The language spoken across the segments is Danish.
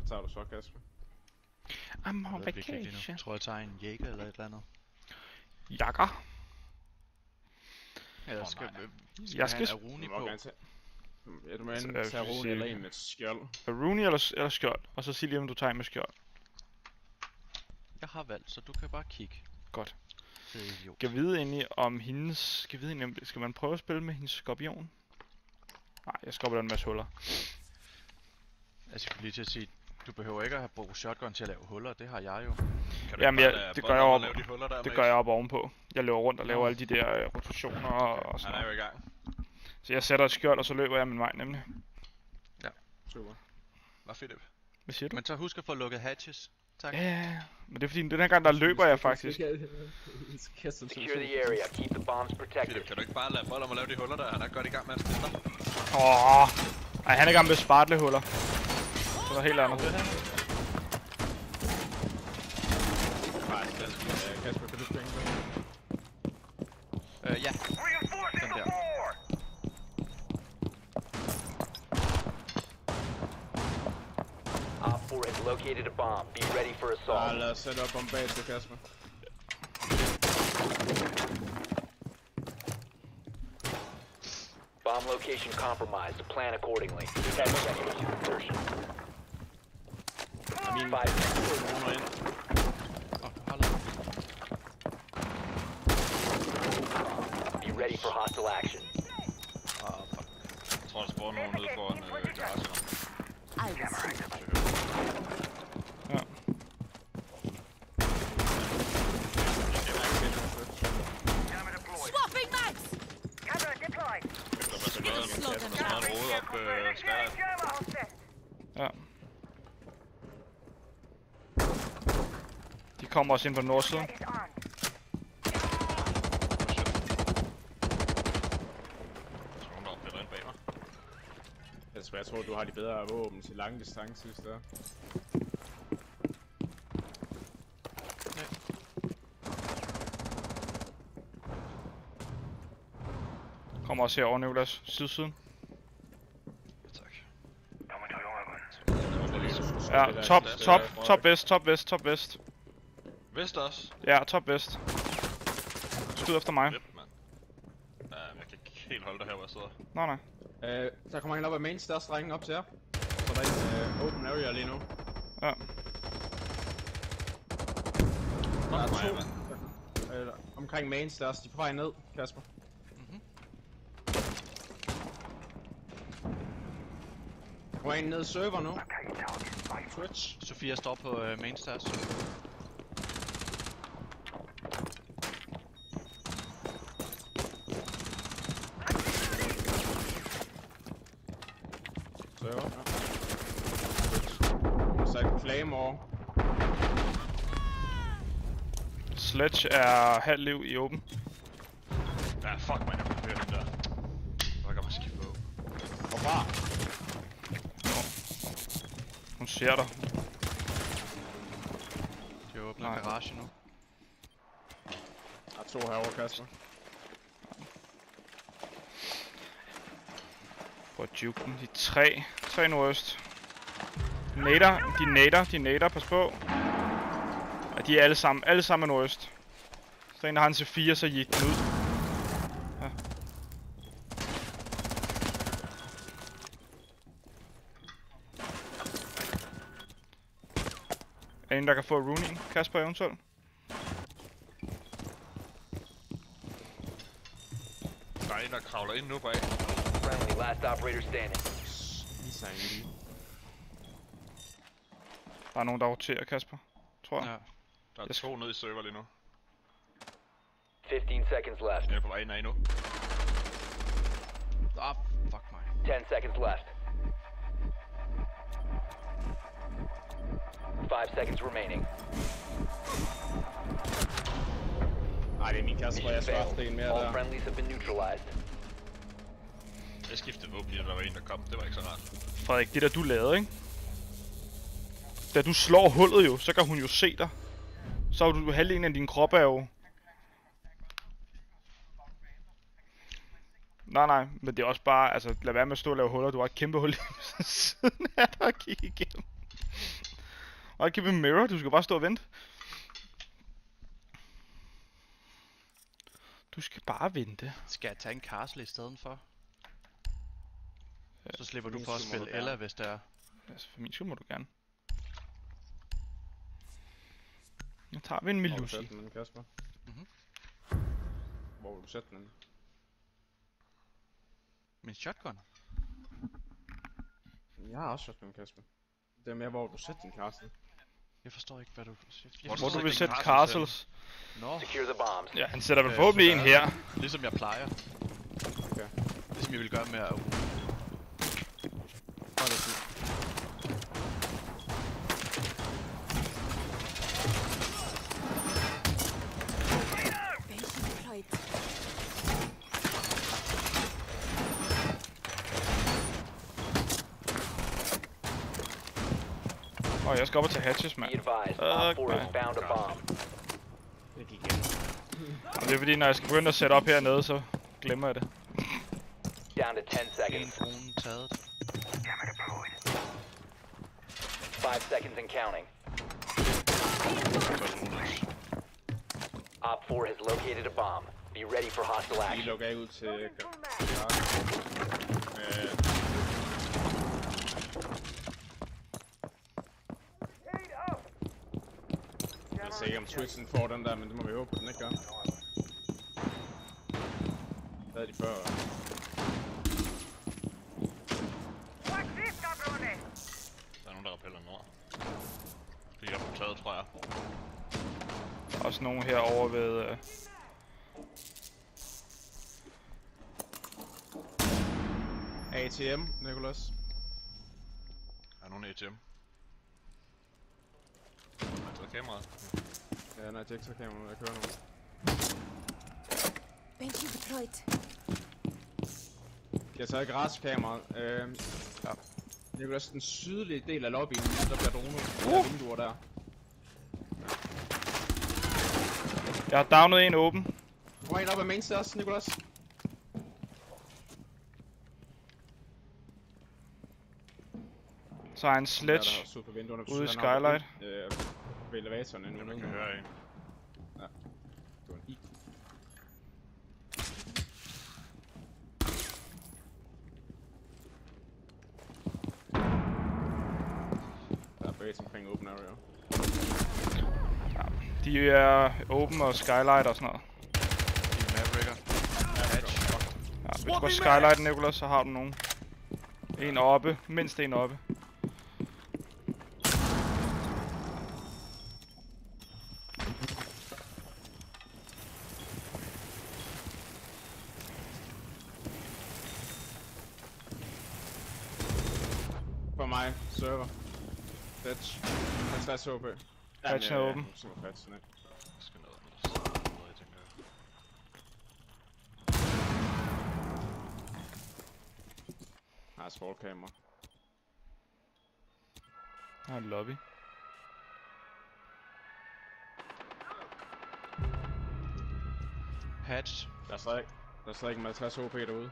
Hvad tager du så, Kasper? I'm on vacation. Jeg tror, jeg tager en jæger eller et eller andet. Jakker. Ja, skal Jeg skal have en Aruni på. Ja, du må enten tage Rune eller en med et skjold. Aruni eller skjold. Og så sig lige, om du tager en med skjold. Jeg har valgt, så du kan bare kigge. Godt. Det er idiot. Skal vide egentlig om hendes... Skal man prøve at spille med hendes skorpion? Nej, jeg skubber den en masse huller. Altså, jeg skulle lige til at sige, du behøver ikke at have brugt shotgun til at lave huller, det har jeg jo. Jamen, det gør jeg op. Det gør jeg op ovenpå. Jeg løber rundt og laver alle de der rotationer og sådan noget. Han er jo i gang. Så jeg sætter et skjold, og så løber jeg min vej nemlig. Ja. Super. Hvad fedt. Hvad siger du? Men så husk at få lukket hatches. Tak. Ja, men det er fordi, den her gang der løber jeg faktisk. Secure the area. Keep the bombs protected. Philip, kan du ikke bare lade Bold om at lave de huller der? Han er godt i gang med at stille dig. Ej, han er i gang med spartlehuller. Det var helt andet. Kasper, kan du springe på? Ja. Den der. Op 4 has located a bomb. Be ready for assault. Lad os sætte op om bag til Kasper. Bomb location compromised. Plan accordingly. 10 seconds to insertion. I mean, 5 seconds. Be ready for hostile action. Fuck. Jeg tror, der spawner nogen ude foran garagen. Ja. Swapping mags! Camera deployed. Ja. De kommer også ind på nordsiden. Jeg tror, du har de bedre våben til lang distance i stedet. Kommer også herovre, Nicolas. Sydsiden. Tak. Ja, top vest. Vest også? Ja, top vest. Skyd efter mig. Rip, mand. Ja, jeg kan ikke helt holde dig her, hvor jeg sidder. Nej. Der kommer en op af main største drenge op til jer. Så der er en open area lige nu. Ja. Der er to omkring main største. De er på vej ned, Kasper. Der er en nede i server nu. Twitch. Sofia står på main stairs. Server, ja. Så er Claymore. Sledge er halv liv i åben. Ja, fuck man, jeg kunne høre den der. Hvor kan man skifte på? Hvorfra? Hun ser dig. De åbner garage nu. Der er to herovre, Kasper. Prøv at juke den. De er tre nordøst. De nader, pas på. Ja, de er alle sammen nordøst. Så en der har en C4, så gik den ud. Ja. Er en der kan få Rooney, Kasper eventuelt? Der er en, der kravler ind nu bag. Friendly, last operator standing. Der er nogen, der roterer, Kasper. Tror jeg. Ja. Der er to nede i server lige nu. 15 seconds left. Jeg er på vej ind af nu. Fuck mig. 10 seconds left. 5 seconds remaining. Ej, det er min Kasper, jeg skal ofte en mere All der. friendlies have been neutralized. Jeg skiftede våben, der var en, der kom. Det var ikke så rart. Frederik, det der du lavede, ikke? Da du slår hullet jo, så kan hun jo se dig. Så er du halvdelen af din krop er jo... Nej, men det er også bare, altså lad være med at stå og lave huller. Du har et kæmpe hul i siden af dig at kigge igennem. I'll give him mirror, du skal bare stå og vente. Du skal bare vente. Skal jeg tage en castle i stedet for? Så slipper du min for at skyld må spille du Ella, gerne. hvis det er. Altså, for min skyld må du gerne. Nu tager vi en Hvor vil du Melusi. sætte den, henne, Kasper? Mhm. Hvor vil du sætte den? henne? Min shotgun? Jeg har også shotgun, Kasper. Det er mere, hvor vil du sætte din castle. Jeg forstår ikke, hvad du... Hvor du vil ikke sætte en castles. Nå, Secure the bombs. Ja, han sætter vel forhåbentlig en her. ligesom jeg plejer. Okay. Ligesom jeg vil gøre med at... Bare det sige. Bench deployed. Jeg skal op og tage hatches, mand. Be advised, Op 4 has Okay. found a bomb. Det gik igen. Jamen, det er fordi, når jeg skal begynde at sætte op hernede, så glemmer jeg det. Down to 10 En seconds. drone taget. 5 seconds and counting. Op 4 has located a bomb. Be ready for hostile Vi action. logger af ud til... Jeg ved ikke om Twitchen får den der, men det må vi håbe, den ikke gør. Hvad er de før? Watch this, cabrone! Der er nogen, der reppeller nord. Det er jeg på taget, tror jeg. Også nogen herovre ved... ATM, Nicholas. Der er nogen ATM. Man tager kameraet. Ja, nej, Jack, så kan jeg køre nu. Bench deployed. Jeg tager garagekameraet. Ja. Nicholas, den sydlige del af lobbyen, der bliver dronet. Der er vinduer der. Jeg har downet en åben. Kommer en op af main stairs, Nicholas. Så har jeg en Der sledge er syd på vinduerne. ude i Så er han oppe skylight. ved elevatoren endnu. Ja, man kan høre en. Det var en IQ. Der er bevægelse omkring open area. De er open og skylight og sådan noget. En Mavericker. Hatch. Ja, hvis du går skylight, Nicholas, så har du nogen. En oppe. Mindst en oppe. For mig, server. Fetch. 50 HP. Fetchen er åben. Så var fetchen, ikke? Jeg skal ned med det. Jeg tænker. Har et small camera. Der er en lobby. Hatch. Der er stadig med 50 HP derude.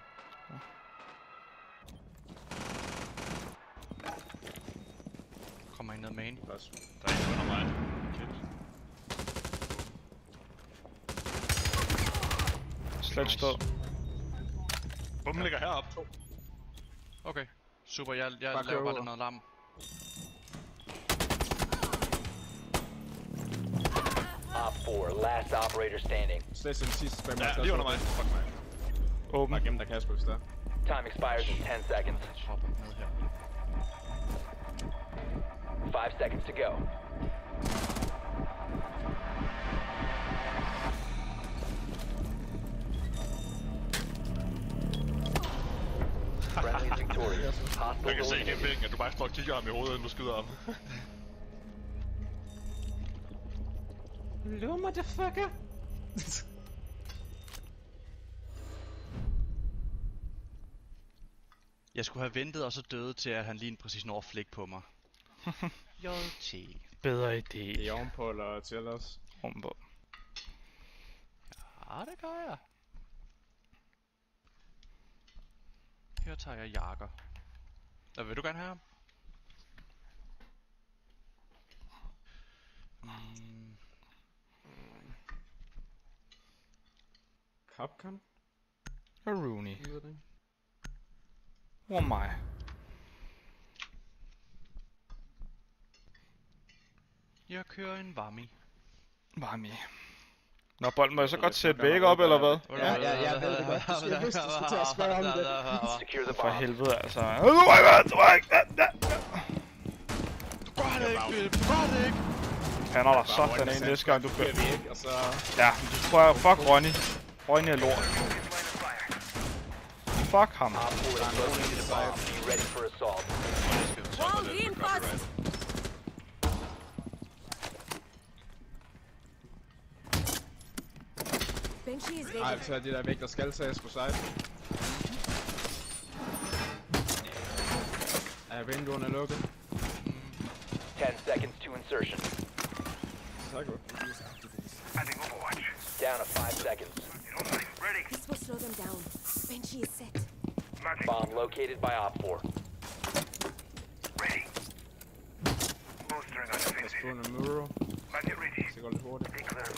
Kommer ind ned main. Plus. Der er en under mig. Sledge stod. Bomben ligger heroppe. Okay. Super, jeg Bare laver kør bare ud. noget larm. Op 4, last operator standing. Slet den sidste spammer. Ja, lige under mig. Fuck mig. Åben. Bare gem der Kasper, hvis der. Time expires in 10 seconds. Jeg hopper ned her. 5 seconds to go. Friendly is victorious. Jeg Hostile kan se igennem eliminated. væggen, at du bare står og kigger ham i hovedet, inden du skyder ham. Hello, motherfucker! Jeg skulle have ventet og så døde til, at han lige præcis når at flække på mig. JT. Bedre Det idé. er ovenpå eller til os. Ovenpå. Ja, det gør jeg. Her tager jeg jakker. Vil du gerne have ham? Popcorn? Og Rooney. Jeg ved det ikke. Hvor mig? Jeg kører en varmi. Varme. Nå, bolden, må jeg så godt sætte væk op, eller hvad? Ja, jeg ved det godt. Du skulle huske, du skulle til at spørge om det. Secure the For bomb. helvede, altså. Du gør det ikke, Philip. Du gør det ikke. Han er der sådan en næste gang, du bliver kører. vi ikke, og så... Ja, men du prøver, fuck Ronny. Ronny er lort. Fuck ham. Op 4 has located a bomb. Be ready for assault. Wall reinforced! Banshee is Nej, ready. så er de der væk, der skal tages på site. Er vinduerne lukket? 10 seconds to insertion. Så godt. Down to 5 seconds. This will slow them down. Banshee is set. Bomb located by Op 4. Pas på en Muro. Så går det hurtigt.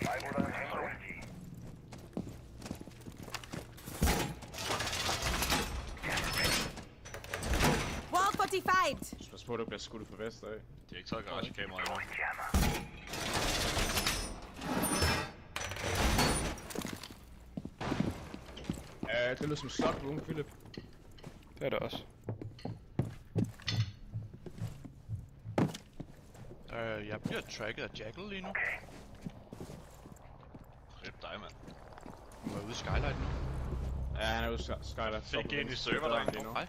Wall fortified! Pas på, at du bliver skudt på vest af. De har ikke taget garagekameraet endnu. Det lyder som slot room, Philip. Det er det også. Jeg bliver tracket af Jackal lige nu. Rip dig, mand. Du er ude i Skylight nu. Ja, han er ude i Skylight. Fik en i serverdøren. Hej.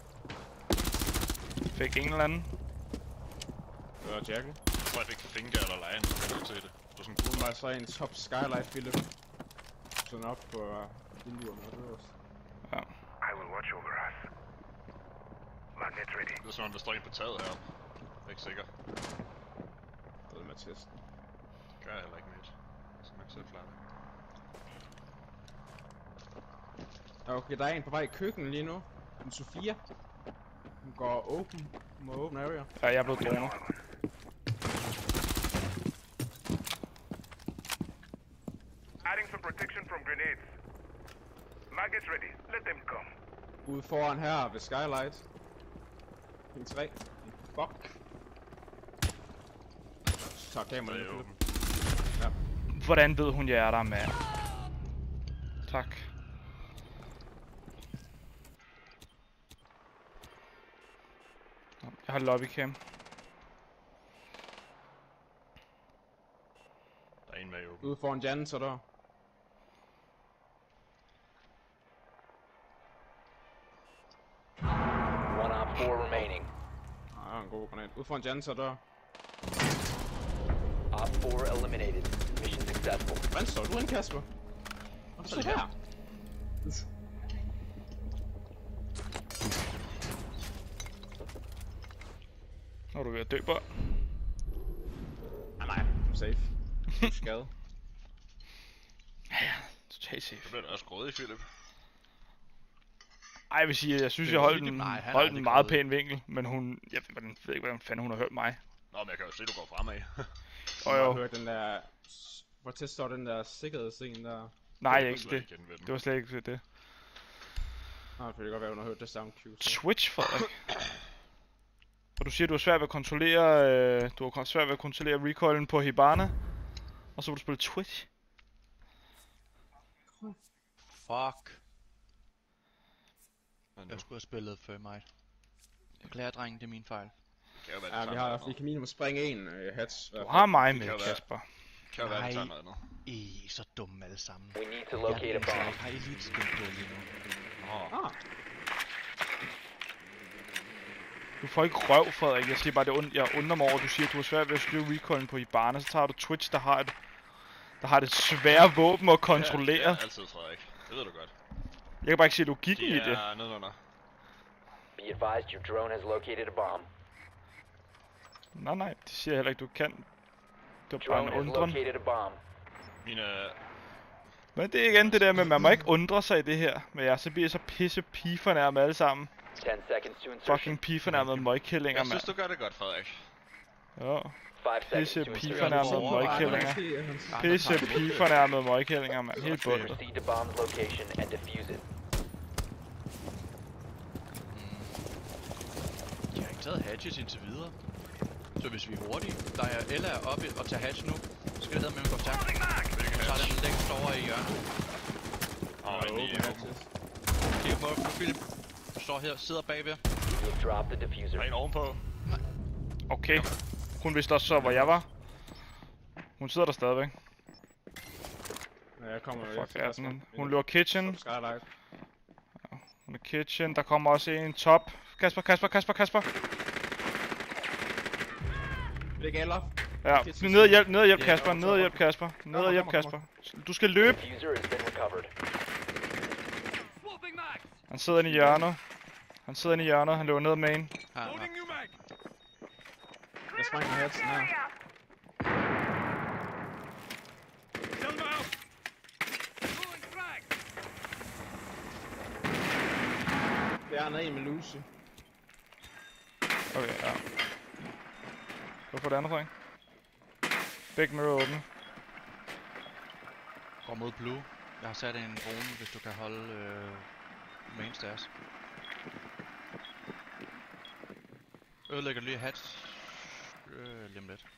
Fik en eller anden. Det var Jackal. Jeg tror, jeg fik finger eller lejen, når jeg til det. Det var sådan Hun var så en top Skylight, Philip. Sådan op på vinduerne og øverst. Ja. det er sådan, der står en på taget her. Jeg er ikke sikker. Det er med testen. Det gør jeg heller ikke mit. Jeg skal nok sætte flere. Okay, der er en på vej i køkkenet lige nu. En Sofia. Hun går open. Hun må åbne area. Ja, jeg er blevet dronet. Adding some protection from grenades. Maggots ready. Let them come. Ude foran her ved Skylight. En 3. Fuck. Så tager kameraet Det er med, åben. Philip. Hvordan ved hun, jeg er der, mand? Tak. Jeg har lobbycam. Der er en med i åben. Ude foran Janitor der. One Op 4 remaining. Ah, en god granat. Ude foran Janitor der. Op 4 eliminated. Mission successful. Hvordan står du ind, Kasper? Og så her. Nu er du ved at dø, bold. Nej, safe. Du er skadet. Ja, totalt safe. Så bliver der også grådig, Philip. Ej, jeg vil sige, at jeg synes, Det jeg er holdt Philip. en, Nej, han er holdt en aldrig meget gået. pæn vinkel, men hun, jeg ved ikke, hvordan fanden hun har hørt mig. Nå, men jeg kan jo se, du går fremad. Og Jeg jo, har hørt den der... Hvor tæt står den der sikkerhedsscene der? nej, Jeg ikke slet det. ikke genvende den. Det var slet ikke det. Nej, det kan godt være, hun har hørt det sound cue. Så. Twitch, Frederik. Og du siger, du har svært ved at kontrollere, svært ved at kontrollere recoilen på Hibana. Og så vil du spille Twitch. Fuck. Men nu Jeg skulle have spillet Thermite. Beklager, drenge, det er min fejl. kan jo være, Ja, det vi tager har noget i kan minimum springe en hats. Du har mig med, kan være. Kasper. andet. Kan jo være, det tager Nej. noget andet. I er så dumme alle sammen. We need to locate a bomb. Jeg har elite skin på lige nu. Åh, Ah, Du får ikke røv, Frederik. Jeg siger bare, jeg undrer mig over, at du siger, at du har svært ved at styre recoilen på Hibana. Så tager du Twitch, der har det svære våben at kontrollere. Ja, altid, Frederik. Det ved du godt. Jeg kan bare ikke se logikken i De det. er nedenunder. Be advised your drone has located a bomb. Nej, det siger jeg heller ikke, du kan. Det er bare Drone en has undren. located a bomb. Mine... Men det er igen det der med, at man må ikke undre sig i det her. Men så bliver jeg så pisse pigefornærmet alle sammen. 10 seconds to insertion. Fucking pigefornærmede møgkællinger, Jeg mand. synes, du gør det godt, Frederik. Ja. 5 seconds Pisse to pifornærmede insertion. møgkællinger. Pisse pifornærmede møgkællinger, mand. Helt bundet. Proceed to bomb's location and defuse it. Jeg har ikke taget hatches indtil videre. Så hvis vi er hurtige, der er Ella oppe og tager hatch nu, så skal det hedde med at gå stærkt. Så er den længst over i hjørnet. Kig på Philip. Du står her, sidder bagved. You have dropped the diffuser. Der er en ovenpå. Okay. Hun vidste også så, hvor jeg var. Hun sidder der stadigvæk. Ja, jeg kommer Fuck er den? Hun løber kitchen. Skylight. Hun er kitchen. Der kommer også en top. Kasper. Læg eller. Ja, ned og hjælp Kasper. Ned og hjælp Kasper. Du skal løbe. Diffuser has been recovered. Han sidder inde i hjørnet. Han løber ned main. Her. Jeg springer hatsen her. Det er en med Lucy. Okay, ja. Gå på det andet ring. Begge mirror åbne. Går mod blue. Jeg har sat en drone, hvis du kan holde main stairs. Ødelægger lige hatch. Lige om lidt.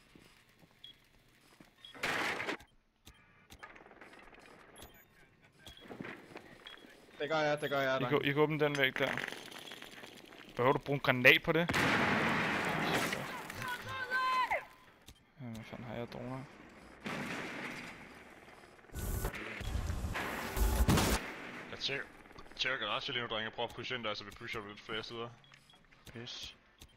Det gør jeg. I kan åbne den væg der. Behøver du bruge en granat på det? Hvad fanden har jeg droner? Jeg tjekker garage lige nu, drenge. Jeg prøver at pushe ind der, så vi pusher lidt flere sider. Yes.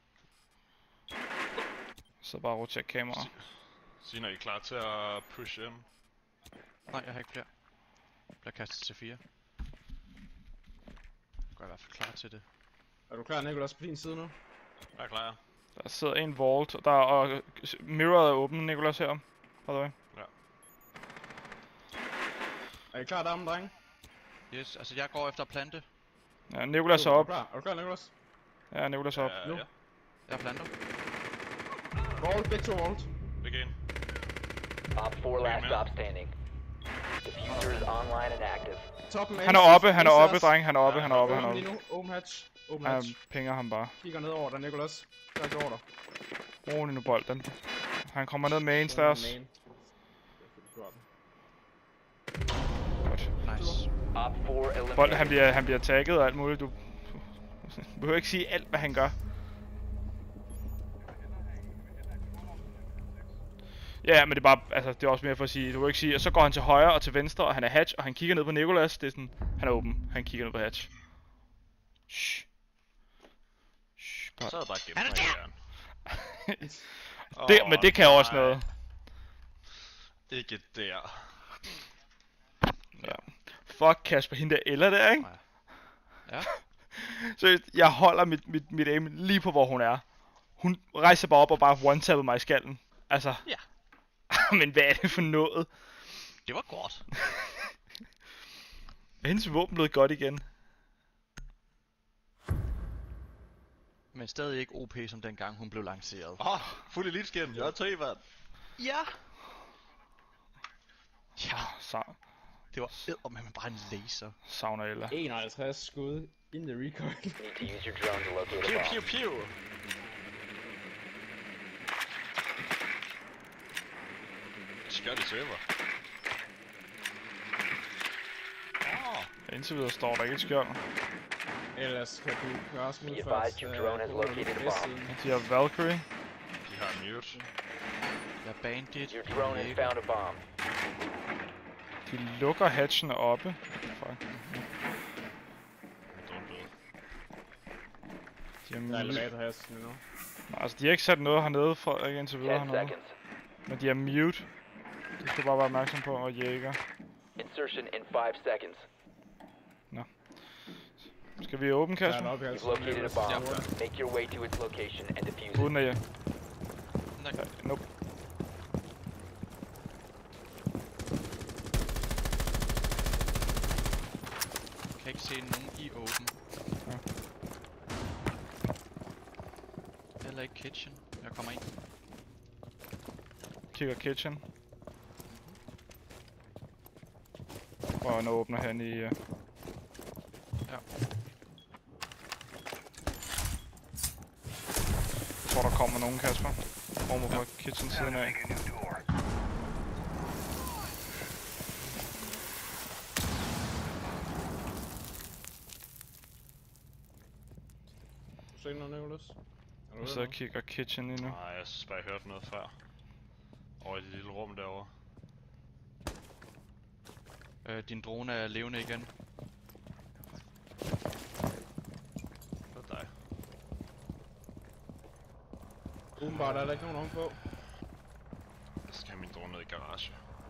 Så bare rotere kamera. Sig, når I er klar til at push ind. Nej, jeg har ikke flere. Jeg bliver kastet til 4. Jeg går i hvert fald klar til det. Er du klar, Nicholas, på din side nu? Jeg er klar, ja. Der sidder en vault, og mirroret er åben, Nicholas her. By the way. Er I klar derom, drenge? Yes, altså jeg går efter at plante. Ja, Nicholas er op. Er du klar, Nicholas? Ja, Nicholas er op. Nu. Ja. Jeg planter. Vault, begge to vault. Begge en. Op 4 last stop standing. Diffuser is online and active. Toppen Han er oppe, dreng. Han er oppe. Åben lige nu. Åben hatch. Han pinger ham bare. Kigger ned over dig, Nicholas. Der er til over dig. Rolig nu bolden. Han kommer ned main stairs. Godt. Nice. Op 4 eliminated. Bold, han bliver tagget og alt muligt. Du behøver ikke sige alt, hvad han gør. Ja, men det er bare, altså det er også mere for at sige, du vil ikke sige, og så går han til højre og til venstre, og han er hatch, og han kigger ned på Nicholas, det er sådan, han er åben, han kigger ned på hatch. Shh. Så er der bare gemt mig i Det, men det kan også noget. Ikke der. Ja. Fuck Kasper, hende der Ella der, ikke? Ja. Så jeg holder mit aim lige på, hvor hun er. Hun rejser bare op og bare one-tapper mig i skallen. Altså. Ja. Men hvad er det for noget? Det var godt. Er hendes våben blevet godt igen? Men stadig ikke OP som dengang hun blev lanceret. Fuld elite skin. Jeg er 3, mand. Ja. Ja. Så Det var eddermame bare en laser. savner Ella. 51 skud in the recoil. Need to use your drone to locate a Pew, bomb. pew, pew. Skør det server. Indtil videre står der ikke et skjold. Ellers kan du gøre smid Be først. advised your drone has located a bomb. De har Valkyrie. De har en mute. Jeg er bandit. Your drone has found a bomb. De lukker hatchen oppe. Fuck. De har Der er mute. elevator hesten nu. Nej, altså de har ikke sat noget hernede for ikke indtil videre 10 hernede. seconds. Men de har mute. De skal bare være opmærksom på og jæger. Insertion in 5 seconds. Skal vi åbne, Der er Kasper? en oppe You've located a bomb. Ja. Make your way to its location and defuse it. Uden at jeg... Nej. Ja, nope. Kan ikke se nogen i åben. Ja. Heller ikke kitchen. Jeg kommer ind. Kigger kitchen. Og en åbner hen i... Ja. Jeg tror, der kommer nogen, Kasper. Over på kitchen siden af. Du ser noget, Nicholas? Jeg sidder og kigger kitchen lige nu. Nej, jeg synes bare, jeg hørte noget før. Over i det lille rum derovre. Din drone er levende igen. Det er dig. Udenbart er der ikke nogen ovenpå. Jeg skal have min drone ned i garage.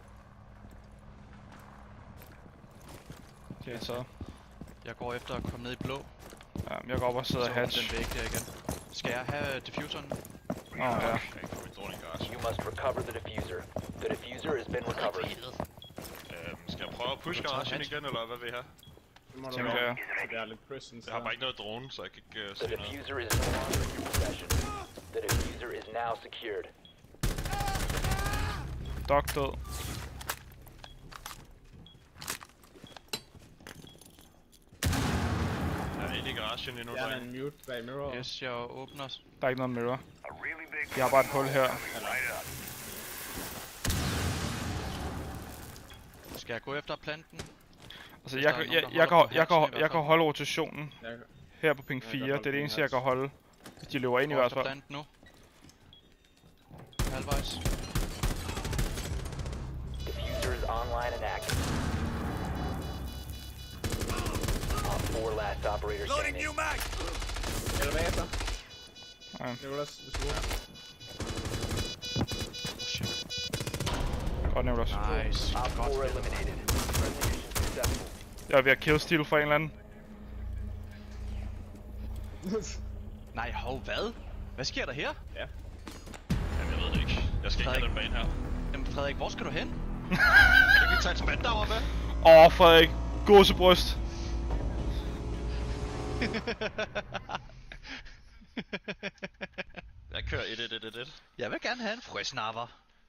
Det er taget. Jeg går efter at komme ned i blå. Ja, jeg går op og sidder Så hatch. den væg der igen. Skal jeg have diffuseren? Ja. Jeg kan ikke få min drone i garage. You must recover the diffuser. The diffuser has been recovered. Skal jeg prøve at push garagen igen, eller hvad vil I have? Det må du Tænker gøre. jeg. Det er lidt presence. Jeg har bare ikke noget drone, så jeg kan ikke The se noget. diffuser is no longer in your possession. The diffuser is now secured. Dog død. Jeg er inde i garagen lige nu, Jeg er dreng. en mute bag mirror. Yes, jeg åbner. Der er ikke noget mirror. Jeg har bare et hul her. Skal jeg gå efter planten? Altså, Hvis der er nogen, der holder på hatchen i hvert jeg kan fald. holde rotationen Jeg, her på ping Jeg 4. kan Det holde er det ping eneste, jeg hatch. kan holde. Hvis de løber ind i Går hvert efter fald. planten nu. Halvvejs. Diffuser is online and active. Op 4 last operator standing. elevator. Ja. Nicholas, hvis du er. Oh shit. Godt nævnt også. Nice. Op 4 Godt. eliminated. Resolution successful. Jeg er ved at killsteal for en eller anden. Nej, hov, hvad? Hvad sker der her? Jamen, jeg ved det ikke. Jeg skal ikke have den bane her. Jamen Frederik, hvor skal du hen? Kan du ikke tage et spand derovre med? Frederik. Gåsebryst. Jeg kører 1-1-1-1-1. Jeg vil gerne have en frøsnapper.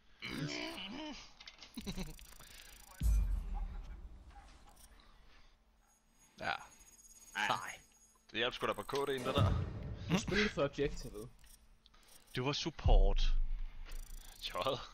Ja. Nej. Det hjalp sgu da på KD'en, det der. Du spillede for objectivet. Du var support. Tjøjet.